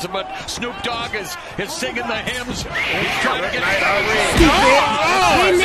hymns, but Snoop Dogg is singing the hymns. He's trying to get